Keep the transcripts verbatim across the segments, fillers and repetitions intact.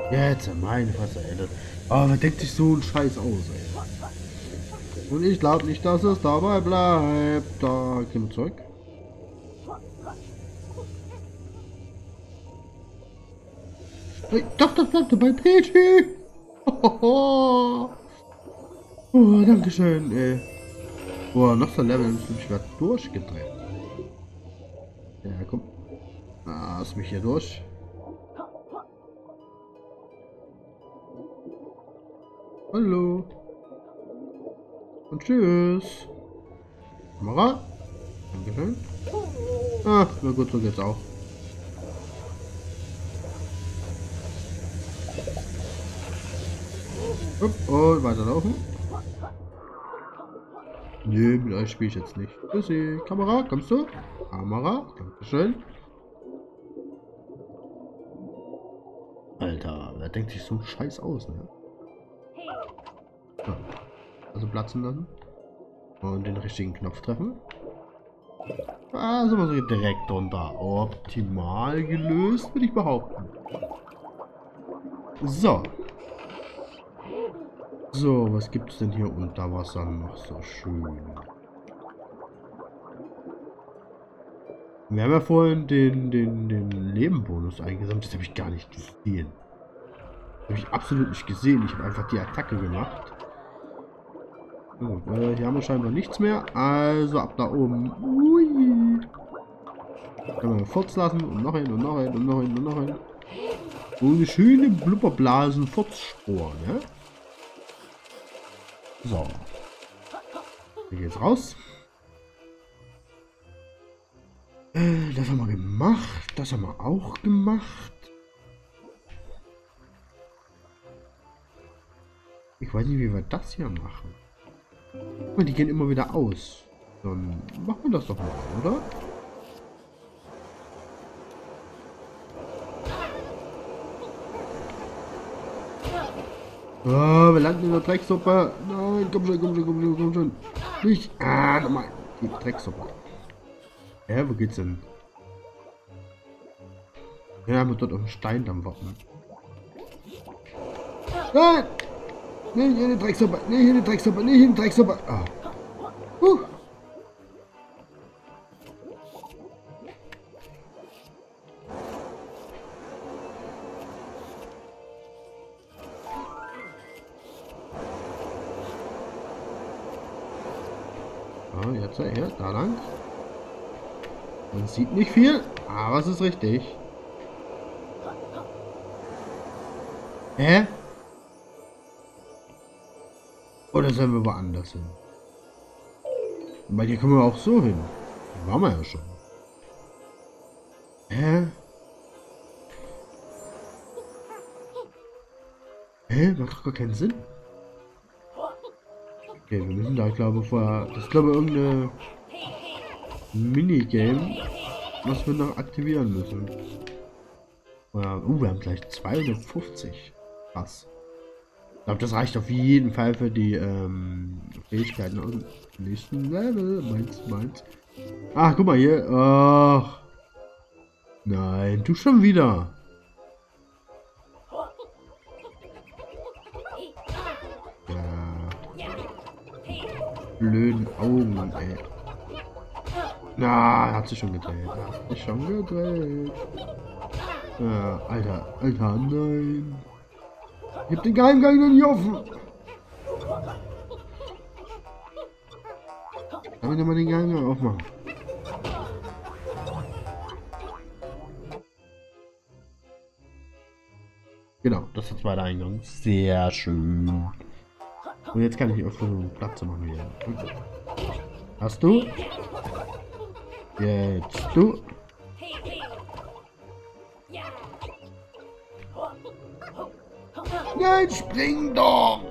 Jetzt, meine Fresse, ey. Das, oh, wer denkt sich so einen Scheiß aus, ey? Und ich glaube nicht, dass es dabei bleibt. Da gehen wir zurück. Hey, doch, das bleibt dabei, Peachy! Oh, oh, danke schön, ey. Boah, noch so ein Level, ich werde durchgedreht. Ja, komm. Ah, lass mich hier durch. Hallo. Und tschüss. Kamera. Dankeschön. Ach, na gut, so geht's auch. Upp, und weiterlaufen. Nee, mit euch spiele ich jetzt nicht. Tschüssi. Kamera, kommst du? Kamera, dankeschön. Alter, wer denkt sich so einen Scheiß aus, ne? Ja. Also platzen lassen. Und den richtigen Knopf treffen. Ah, sind wir so direkt drunter. Optimal gelöst, würde ich behaupten. So. So, was gibt es denn hier unter Wasser noch so schön? Wir haben ja vorhin den, den, den Lebenbonus eingesammelt. Das habe ich gar nicht gesehen. Das habe ich absolut nicht gesehen. Ich habe einfach die Attacke gemacht. So, äh, hier haben wir scheinbar nichts mehr. Also ab da oben. Ui. Können wir Furz lassen und noch hin und noch hin und noch hin und noch hin. Und eine schöne Blubberblasen Furzspur, ne? So. Hier geht's raus. Äh, das haben wir gemacht. Das haben wir auch gemacht. Ich weiß nicht, wie wir das hier machen. Aber die gehen immer wieder aus. Dann machen wir das doch mal, oder? Oh, wir landen in der Drecksuppe. Nein, komm schon, komm schon, komm schon, komm schon. Nicht. Ah, nochmal. Die Drecksuppe. Ja, wo geht's denn? Ja, haben wir dort auf dem Steindamm warten. Nein! Nicht in die Drecksuppe, nicht in die Drecksuppe, nicht in die Drecksuppe. Ah. Huh. Ah, jetzt hier, da lang. Man sieht nicht viel, aber es ist richtig. Hä? Oder sollen wir woanders hin? Weil hier können wir auch so hin. Da waren wir ja schon. Hä? Hä? Macht doch gar keinen Sinn. Okay, wir müssen da, glaube ich, vorher... Das ist, glaube ich, irgendeine Minigame, was wir noch aktivieren müssen. Ja, uh, wir haben gleich zweihundertfünfzig. Krass. Ich glaube, das reicht auf jeden Fall für die ähm, Fähigkeiten aus dem nächsten Level. Meins, meins. Ach, guck mal hier. Ach. Nein, du schon wieder. Ja. Blöden Augen, ey. Na, hat sich schon gedreht. Hat sich schon gedreht. Ja, Alter, Alter, nein. Ich hab den Geheimgang noch nicht offen. Kann ich nochmal den Geheimgang aufmachen? Genau, das ist der zweite Eingang. Sehr schön. Und jetzt kann ich auch schon Platz machen hier. Hast du? Jetzt du. Nein, spring doch!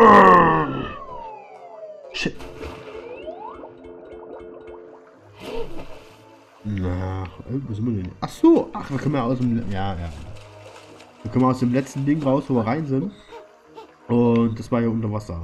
Shit. Na, wo sind wir denn? Ach so, ach, wir können ja aus dem, ja, ja. Wir kommen aus dem letzten Ding raus, wo wir rein sind. Und das war ja unter Wasser.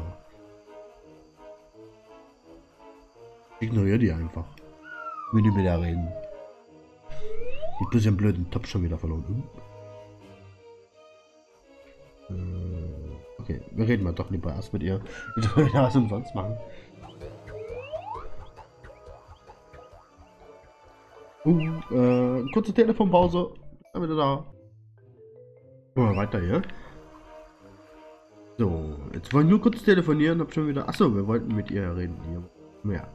Ignoriere die einfach. Wenn die mit der reden. Die bisschen blöden Top schon wieder verloren. Äh, okay, wir reden mal doch lieber erst mit ihr. Wie soll ich das umsonst machen? Uh, äh, kurze Telefonpause. Dann wieder da. Gucken wir weiter hier. So, jetzt wollen wir nur kurz telefonieren, hab schon wieder. Achso, wir wollten mit ihr reden hier. Ja.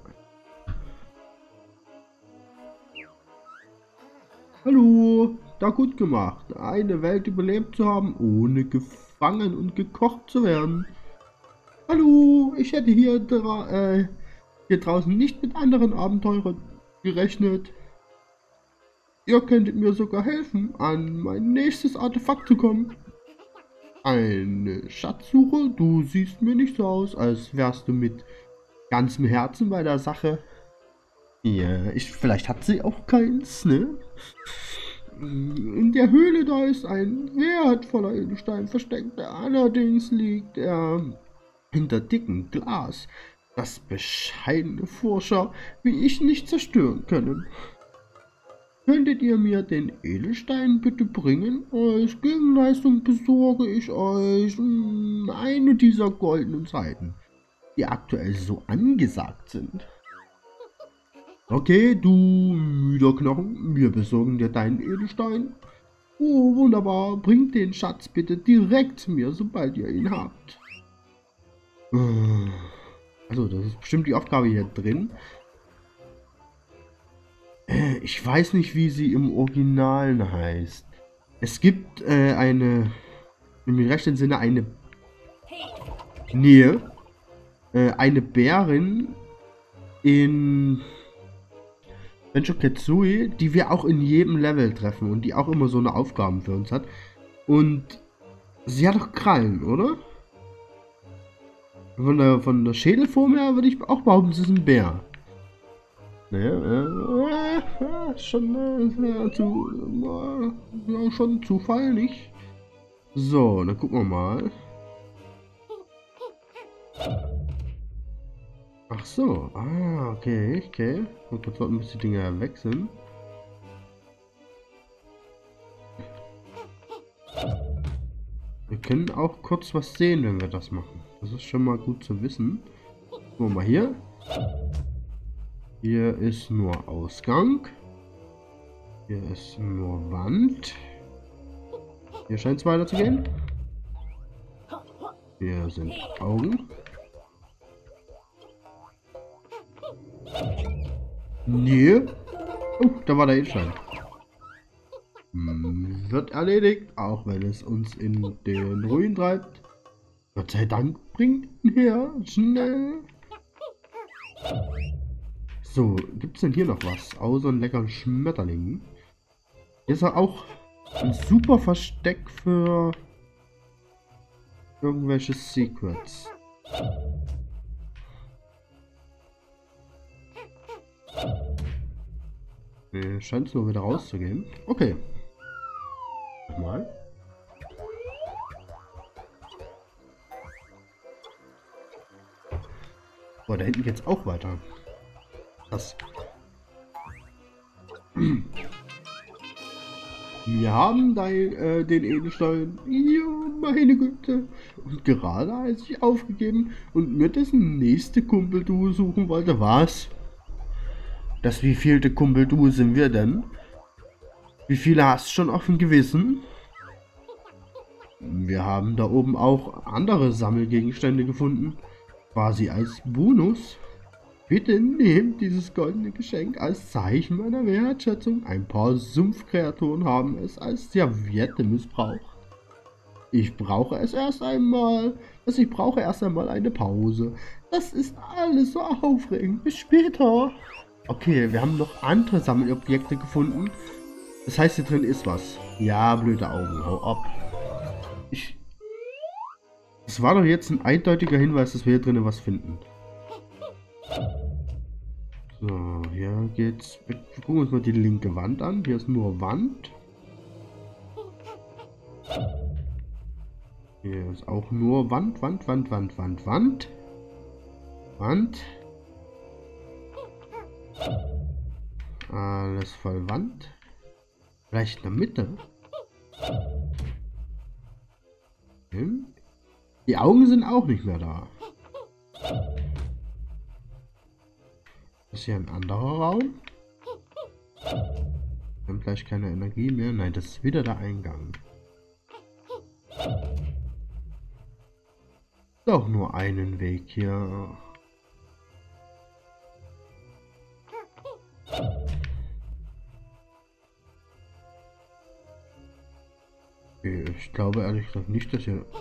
Hallo, da gut gemacht. Eine Welt überlebt zu haben, ohne gefangen und gekocht zu werden. Hallo, ich hätte hier, dra äh, hier draußen nicht mit anderen Abenteurern gerechnet. Ihr könntet mir sogar helfen, an mein nächstes Artefakt zu kommen. Eine Schatzsuche? Du siehst mir nicht so aus, als wärst du mit ganzem Herzen bei der Sache. Ja, ich, vielleicht hat sie auch keins, ne? In der Höhle da ist ein wertvoller Edelstein versteckt. Allerdings liegt er hinter dicken Glas, das bescheidene Forscher wie ich nicht zerstören können. Könntet ihr mir den Edelstein bitte bringen? Als Gegenleistung besorge ich euch eine dieser goldenen Seiten, die aktuell so angesagt sind. Okay, du müder Knochen, wir besorgen dir deinen Edelstein. Oh, wunderbar, bringt den Schatz bitte direkt mir, sobald ihr ihn habt. Also, das ist bestimmt die Aufgabe hier drin. Ich weiß nicht, wie sie im Original heißt. Es gibt äh, eine, im rechten Sinne eine Nähe, äh, eine Bärin in Banjo Kazooie, die wir auch in jedem Level treffen und die auch immer so eine Aufgaben für uns hat. Und sie hat doch Krallen, oder? Von der, von der Schädelform her würde ich auch behaupten, es ist ein Bär. Naja, äh, äh, schon, äh, zu, äh, ja, schon Zufall, nicht? So, dann gucken wir mal. Ach so, ah, okay, okay. Und kurz warten, bis die Dinger weg sind. Wir können auch kurz was sehen, wenn wir das machen. Das ist schon mal gut zu wissen. Gucken wir mal hier. Hier ist nur Ausgang. Hier ist nur Wand. Hier scheint es weiterzugehen. Hier sind Augen. Nee. Oh, da war der Edelstein. Hm, wird erledigt, auch wenn es uns in den Ruin treibt. Gott sei Dank bringt ihn her. Schnell. So, gibt es denn hier noch was? Außer einen leckeren Schmetterling. Hier ist auch ein super Versteck für irgendwelche Secrets. Nee, scheint es nur wieder rauszugehen. Okay. Mal. Boah, da hinten geht's auch weiter. Das. Wir haben da, äh, den Edelstein. Ja, meine Güte. Und gerade als ich aufgegeben und mir dessen nächste Kumpelduo suchen wollte, was? Das wievielte Kumpelduo sind wir denn? Wie viele hast du schon auf dem Gewissen? Wir haben da oben auch andere Sammelgegenstände gefunden. Quasi als Bonus. Bitte nehmt dieses goldene Geschenk als Zeichen meiner Wertschätzung. Ein paar Sumpfkreaturen haben es als Serviette missbraucht. Ich brauche es erst einmal. Also ich brauche erst einmal eine Pause. Das ist alles so aufregend. Bis später. Okay, wir haben noch andere Sammelobjekte gefunden. Das heißt, hier drin ist was. Ja, blöde Augen. Hau ab. Ich... Das war doch jetzt ein eindeutiger Hinweis, dass wir hier drinnen was finden. So, hier geht's. Wir gucken uns mal die linke Wand an. Hier ist nur Wand. Hier ist auch nur Wand, Wand, Wand, Wand, Wand, Wand. Wand. Alles voll Wand. Vielleicht in der Mitte. Hm? Die Augen sind auch nicht mehr da. Ist hier ein anderer Raum? Wir haben gleich keine Energie mehr. Nein, das ist wieder der Eingang. Doch nur einen Weg hier. Okay, ich glaube ehrlich gesagt nicht, dass hier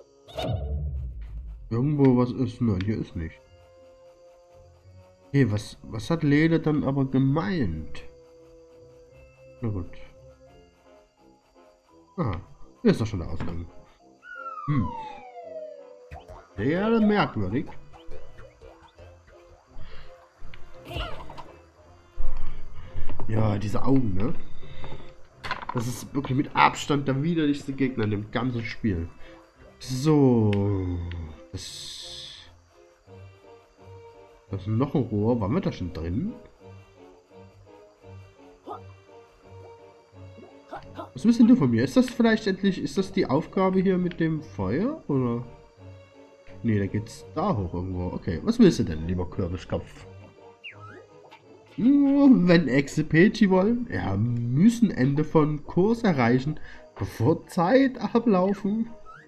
irgendwo was ist. Nein, hier ist nicht. Okay, was, was hat Lele dann aber gemeint? Na gut. Ah, hier ist doch schon der Ausgang. Hm. Sehr merkwürdig. Ja, diese Augen, ne? Das ist wirklich mit Abstand der widerlichste Gegner in dem ganzen Spiel. So. Das, das ist noch ein Rohr. Waren wir da schon drin? Was willst denn du von mir? Ist das vielleicht endlich, ist das die Aufgabe hier mit dem Feuer? Oder? Nee, da geht's da hoch irgendwo. Okay, was willst du denn, lieber Kürbiskopf? Nur wenn Exe Peachy wollen, ja, müssen Ende von Kurs erreichen, bevor Zeit ablaufen.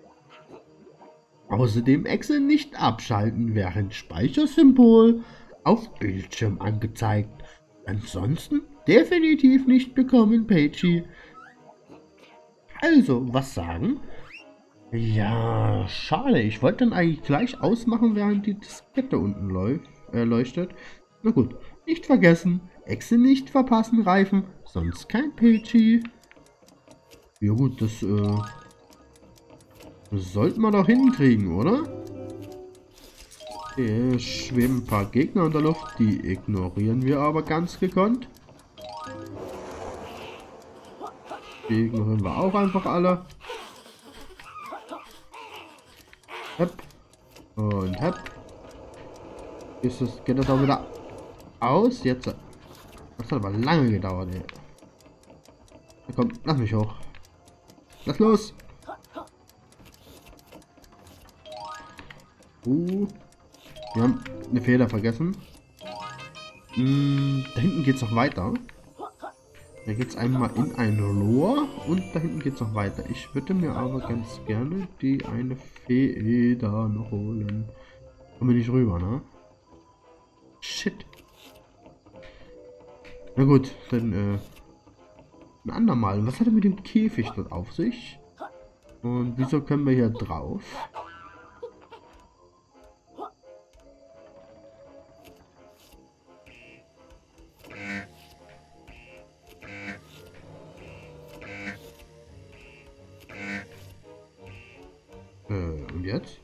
Außerdem Exe nicht abschalten, während Speichersymbol auf Bildschirm angezeigt. Ansonsten definitiv nicht bekommen, Peachy. Also, was sagen? Ja, schade. Ich wollte dann eigentlich gleich ausmachen, während die Diskette unten läuft, äh, leuchtet. Na gut, nicht vergessen. Exe nicht verpassen, Reifen. Sonst kein Peachy. Ja gut, das, äh, das sollten wir doch hinkriegen, oder? Hier schweben ein paar Gegner in der Luft. Die ignorieren wir aber ganz gekonnt. Die ignorieren wir auch einfach alle. Hepp. Und hepp. Ist das, geht das auch wieder aus? Jetzt. Das hat aber lange gedauert, ey. Na komm, lass mich hoch. Lass los. Uh. Wir haben eine Feder vergessen. Hm, da hinten geht es noch weiter. Da geht es einmal in ein Rohr und da hinten geht es noch weiter. Ich würde mir aber ganz gerne die eine Feder noch holen. Kommen wir nicht rüber, ne? Shit. Na gut, dann äh, ein andermal. Was hat er mit dem Käfig dort auf sich? Und wieso können wir hier drauf? Äh, und jetzt?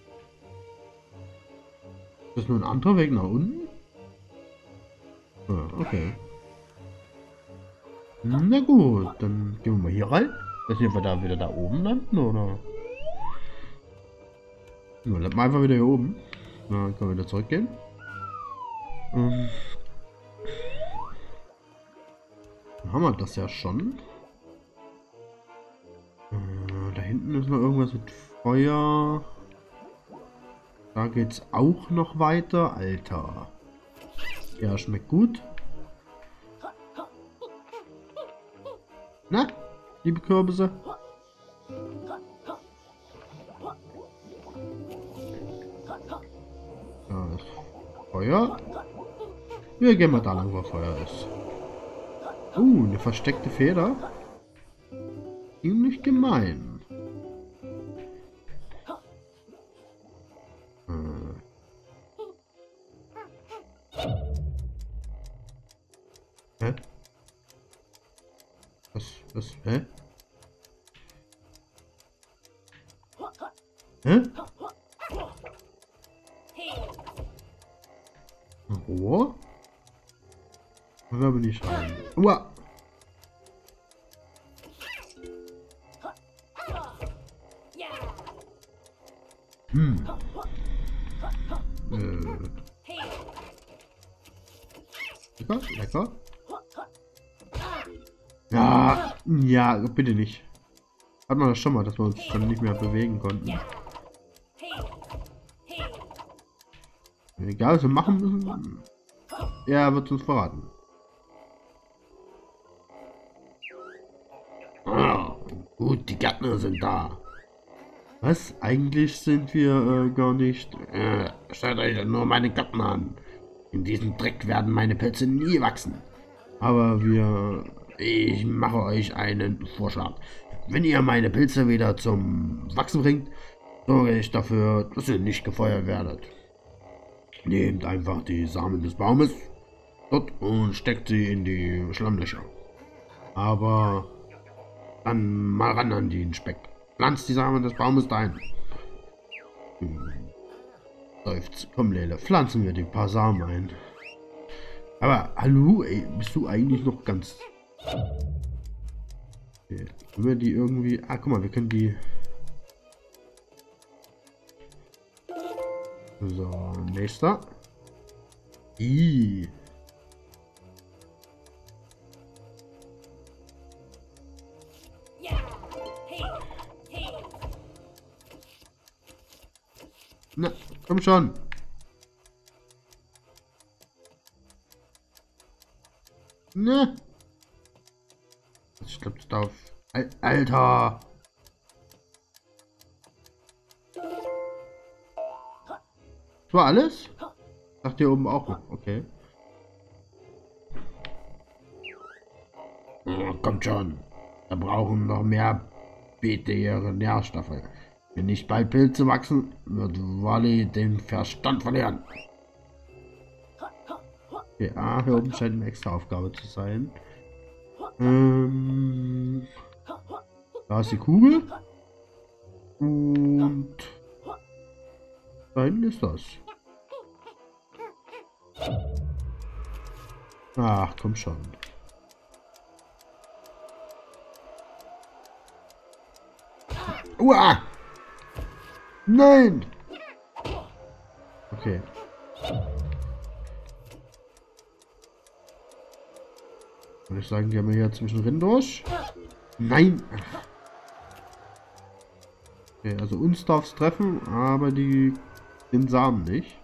Ist das nur ein anderer Weg nach unten? Ah, okay. Na gut, dann gehen wir mal hier rein. Weiß nicht, ob wir da wieder da oben landen, oder? Ja, landen wir einfach wieder hier oben. Dann können wir wieder zurückgehen. Ähm, dann haben wir das ja schon. Äh, da hinten ist noch irgendwas mit Feuer. Da geht's auch noch weiter. Alter. Ja, schmeckt gut. Na, liebe Kürbisse. Da ist Feuer. Wir gehen mal da lang, wo Feuer ist. Uh, eine versteckte Feder. Ziemlich gemein. Hm. Hä? Was, was, hä? Hä? Ein Rohr? Da will ich nicht rein. Uah. Hm. Äh. Lecker, lecker. Ja, ja, bitte nicht. Hat man das schon mal, dass wir uns dann nicht mehr bewegen konnten. Egal, was wir machen müssen, er wird uns verraten. Ah, gut, die Gärtner sind da. Was? Eigentlich sind wir äh, gar nicht... Äh, schaut euch nur meine Gärtner an. In diesem Dreck werden meine Pilze nie wachsen. Aber wir... Ich mache euch einen Vorschlag. Wenn ihr meine Pilze wieder zum Wachsen bringt, sorge ich dafür, dass ihr nicht gefeuert werdet. Nehmt einfach die Samen des Baumes dort und steckt sie in die Schlammlöcher. Aber dann mal ran an den Speck. Pflanzt die Samen des Baumes dahin. Hm. Seufzt. Komm, Lele, pflanzen wir die paar Samen ein. Aber, hallo, ey, bist du eigentlich noch ganz... Okay. Können wir die irgendwie... Ah, guck mal, wir können die... So, nächster. Ih. Na, komm schon. Ne. Ich glaube, das darf... Al Alter. Das war alles? Sagt ihr oben auch noch. Okay. Oh, kommt schon. Wir brauchen noch mehr Beete ihre Nährstoffe. Wenn nicht bald Pilze wachsen, wird Wally den Verstand verlieren. Okay, ah, hier oben scheint eine extra Aufgabe zu sein. Ähm, da ist die Kugel. Und da hinten ist das. Ach, komm schon. Uah! Nein! Okay. Würde ich sagen, gehen wir hier zwischendrin durch. Nein! Okay, also uns darf es treffen, aber die den Samen nicht.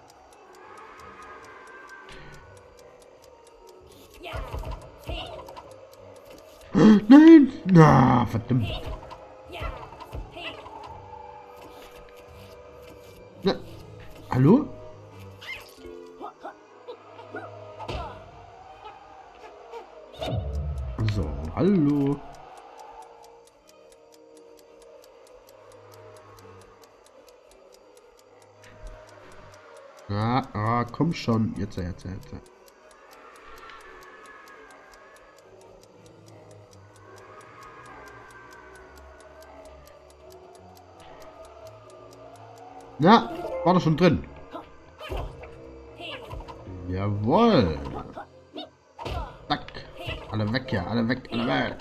Nein! Na, verdammt. Na, hallo? So, hallo. Ah, ah, komm schon. Jetzt, jetzt, jetzt. Na, war doch schon drin. Jawohl. Zack. Alle weg hier, alle weg, alle weg.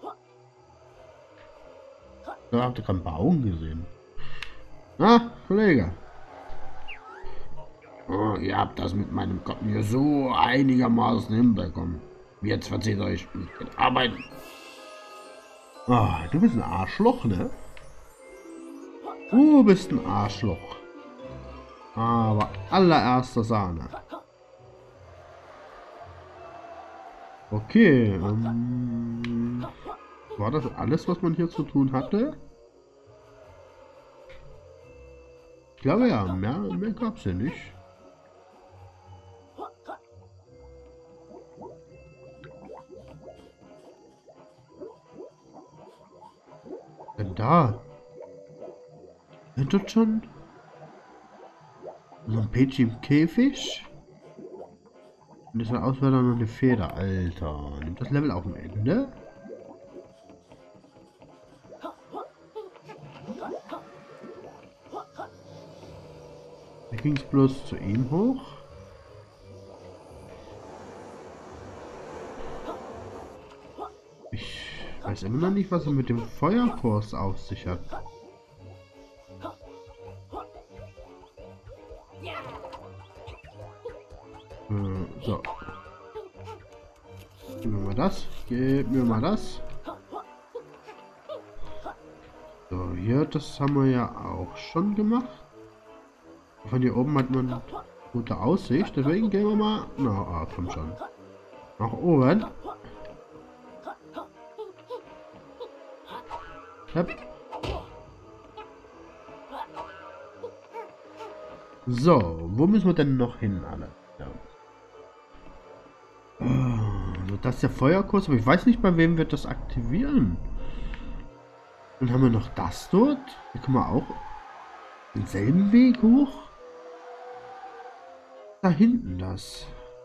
Da habt ihr gerade einen Baum gesehen. Na, Kollege. Oh, ihr habt das mit meinem Garten hier so einigermaßen hinbekommen. Jetzt verzieht euch mit Arbeiten. Oh, du bist ein Arschloch, ne? Du bist ein Arschloch. Aber allererster Sahne. Okay. Ähm, war das alles, was man hier zu tun hatte? Ich glaube ja, mehr, mehr gab es ja nicht. Denn da? Sind dort schon so ein Pidgey im Käfig? Und das sah aus, wäre da noch eine Feder. Alter, nimmt das Level auf dem Ende? Da ging es bloß zu ihm hoch. Ich weiß immer noch nicht, was er mit dem Feuerkurs auf sich hat. Äh, so. Gib mir mal das. Gib mir mal das. hier, das haben wir ja auch schon gemacht. Von hier oben hat man gute Aussicht, deswegen gehen wir mal... Na, ah, komm schon. Nach oben. Hopp. So, wo müssen wir denn noch hin, alle? Ja. Also das ist der Feuerkurs, aber ich weiß nicht, bei wem wir das aktivieren. Dann haben wir noch das dort. Hier können wir auch denselben Weg hoch. Da hinten das.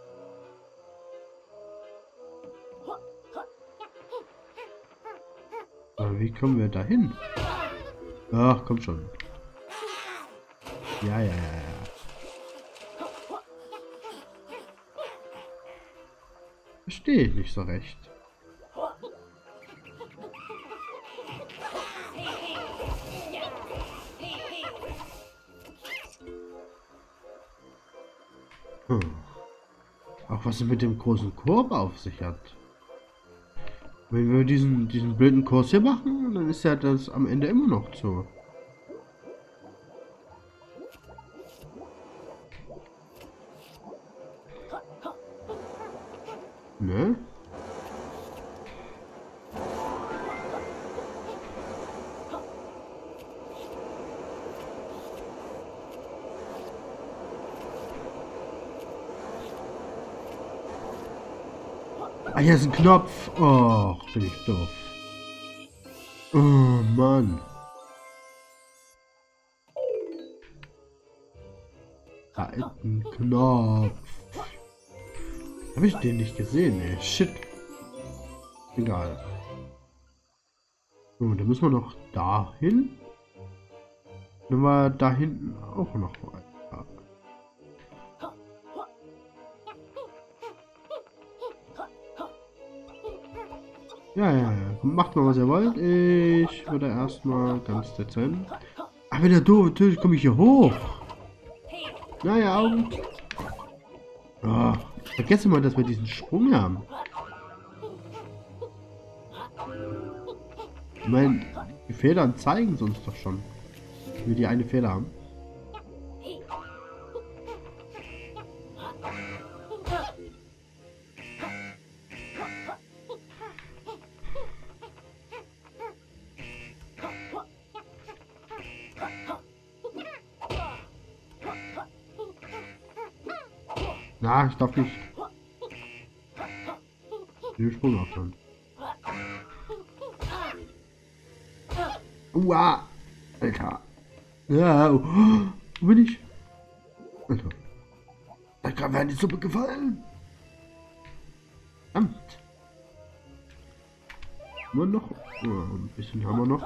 Aber wie kommen wir da hin? Ach, komm schon. Ja, ja, ja, ja. Verstehe ich nicht so recht. Hm. Auch was es mit dem großen Korb auf sich hat. Wenn wir diesen, diesen blöden Kurs hier machen, dann ist ja das am Ende immer noch so. Ne? Ah, hier ist ein Knopf. Oh, bin ich doof. Oh, Mann. Da ist ein Knopf. Habe ich den nicht gesehen, ey. Shit. Egal. So, dann müssen wir noch dahin. Dann war da hinten auch noch weiter. Ja, ja, ja. Macht mal, was ihr wollt. Ich würde erstmal ganz dezent. Aber der doofe, natürlich komme ich hier hoch. Naja, Augen. Oh, ich vergesse mal, dass wir diesen Sprung haben. Ich meine, die Federn zeigen es uns doch schon. Dass wir die eine Feder haben. Na, ich darf nicht den Sprung aufhören. Uah, Alter. Ja, oh, wo bin ich? Alter. Da kann mir die Suppe gefallen. Verdammt. Nur noch. Oh, ein bisschen haben wir noch.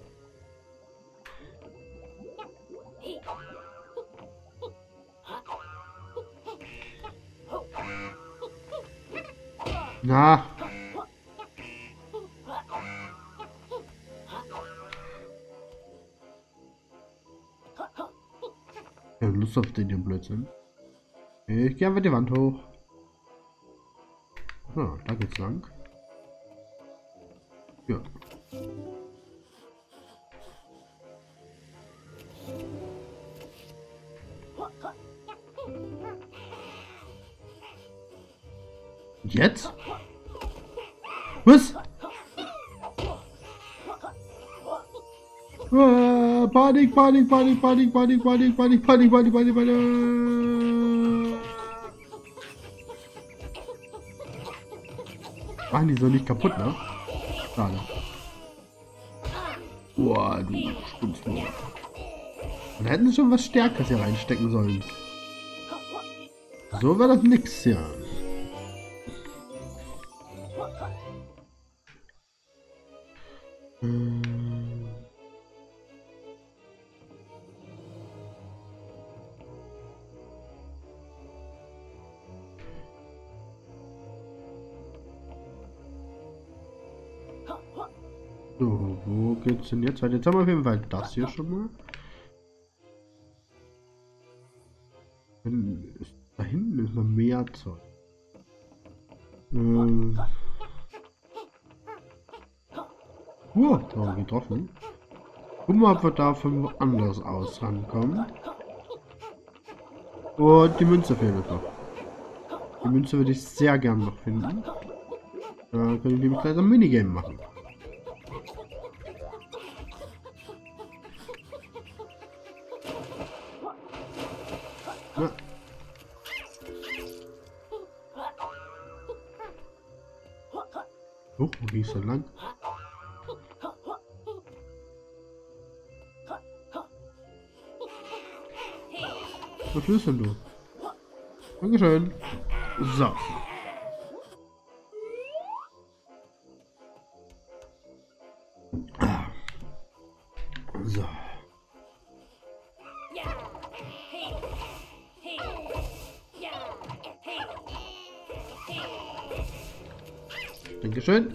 Na. Ich habe Lust auf den Blödsinn. Ich gehe einfach die Wand hoch. So, da geht's lang. Ja. Und jetzt? Was? Ah, Panik, Panik, Panik, Panik, Panik, Panik, Panik, Panik, Panik, Panik, Panik. Machen die so nicht kaputt, ne? Schade. Boah, du spinnst nur. Und da hätten sie schon was Stärkeres hier reinstecken sollen. So war das nix, ja. Hm. So, wo geht's denn jetzt? Jetzt haben wir auf jeden Fall das hier schon mal. Da hinten ist noch mehr Zeug. Ähm. Uh, da getroffen. Gucken wir, ob wir da von woanders aus rankommen. Und die Münze fehlt uns noch. Die Münze würde ich sehr gern noch finden. Da kann ich nämlich gleich ein Minigame machen. Na. Oh, wo ging es denn lang? Was willst denn du? Dankeschön. So. So. Dankeschön.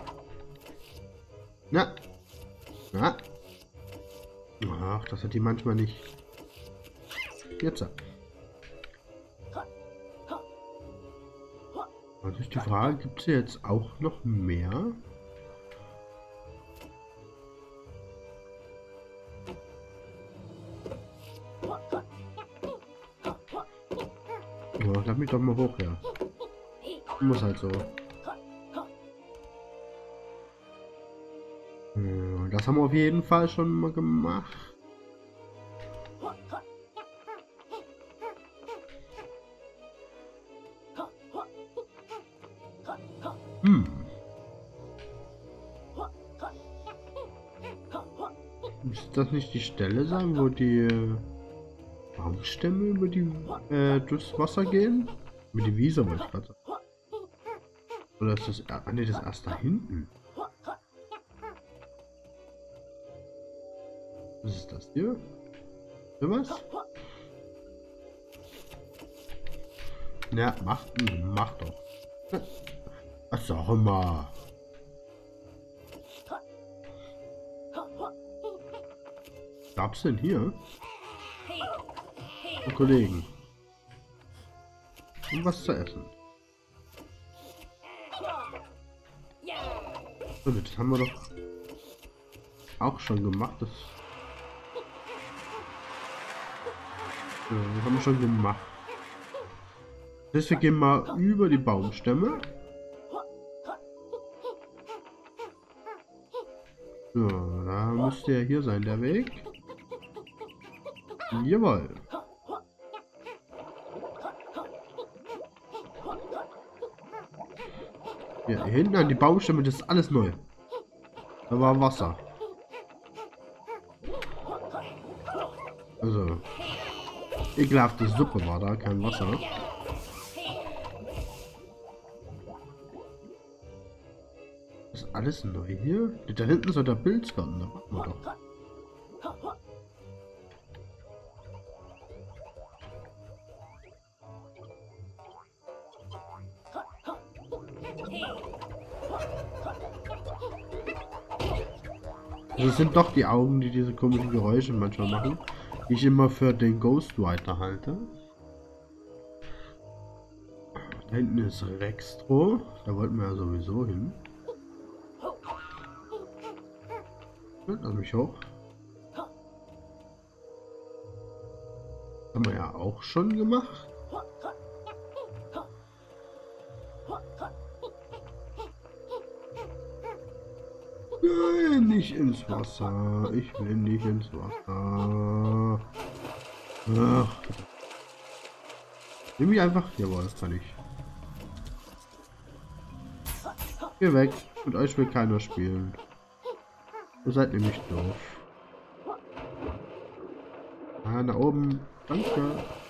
Na. Na. Ach, das hat die manchmal nicht. Jetzt. Was ist die Frage? Gibt es jetzt auch noch mehr? Ja, lass mich doch mal hoch, ja. Muss halt so. Ja, das haben wir auf jeden Fall schon mal gemacht. Hm. Müsste das nicht die Stelle sein, wo die äh, Baumstämme über die äh, durchs Wasser gehen? Über die Wiese, wollte ich gerade sagen. Oder ist das, ah, nee, das erst da hinten? Was ist das hier? Für was? Ja, mach, mach doch. Was auch immer. Was gab's denn hier? Und Kollegen. Und was zu essen. So, das haben wir doch auch schon gemacht. Das, ja, das haben wir schon gemacht. Das heißt, wir gehen mal über die Baumstämme. So, da müsste ja hier sein, der Weg. Jawohl. Ja, hier hinten an die Baumstämme, das ist alles neu. Da war Wasser. Also, ekelhafte Suppe war da, kein Wasser. Ist alles neu hier? Da hinten soll der Pilzgarten, da machen wir doch. Also es sind doch die Augen, die diese komischen Geräusche manchmal machen, die ich immer für den Ghostwriter halte. Da hinten ist Rextro, da wollten wir ja sowieso hin. Lass mich hoch. Haben wir ja auch schon gemacht. Nein, nicht ins Wasser. Ich will nicht ins Wasser. Ach. Nimm mich einfach. Jawohl, das kann ich. Geh weg. Mit euch will keiner spielen. Ihr seid nämlich doof. Ah, da oben. Danke.